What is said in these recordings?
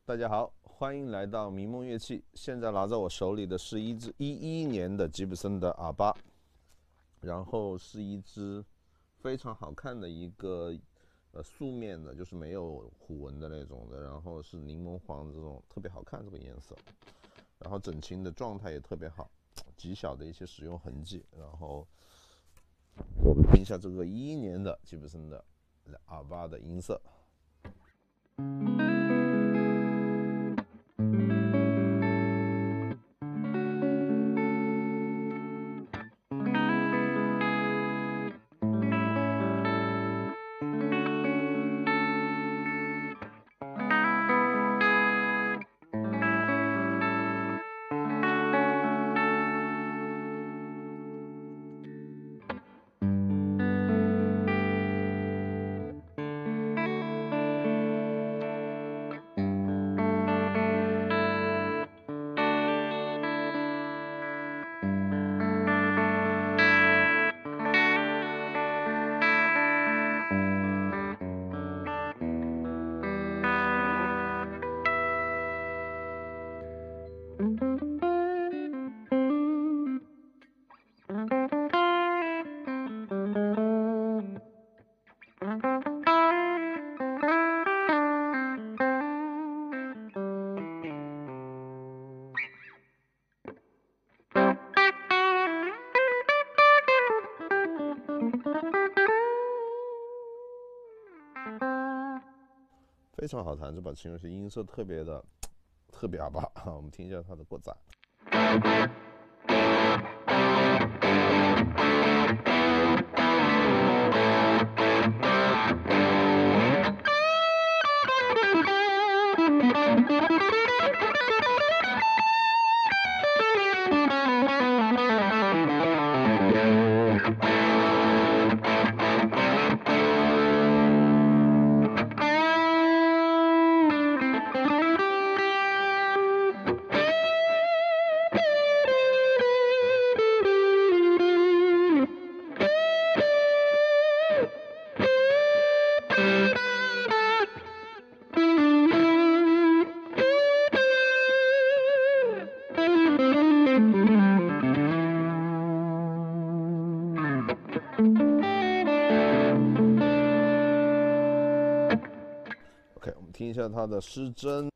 大家好，欢迎来到迷梦乐器。现在拿在我手里的是一支11年的吉普森的 R8，然后是一支非常好看的一个素面的，就是没有虎纹的那种的，然后是柠檬黄这种特别好看这个颜色，然后整琴的状态也特别好，极小的一些使用痕迹。然后我们听一下这个11年的吉普森的 R8的音色。非常好弹，这把琴而且音色特别R8我们听一下它的过载。OK， 我们听一下它的失真。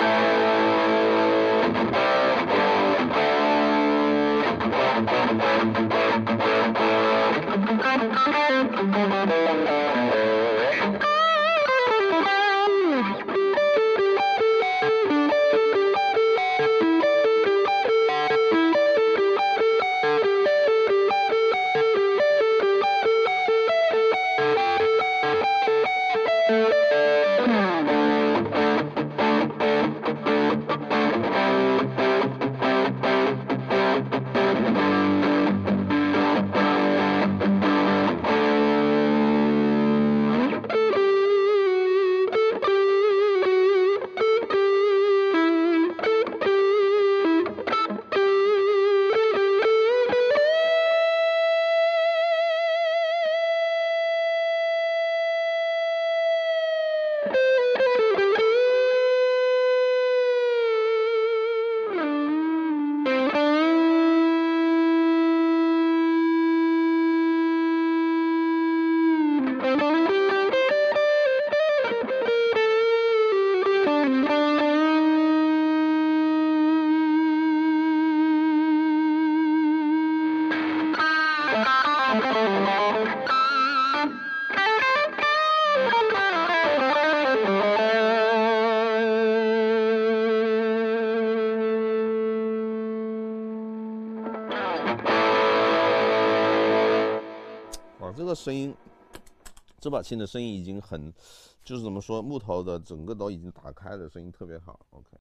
这个声音，这把琴的声音已经很，就是怎么说，木头的整个都已经打开了，声音特别好。OK。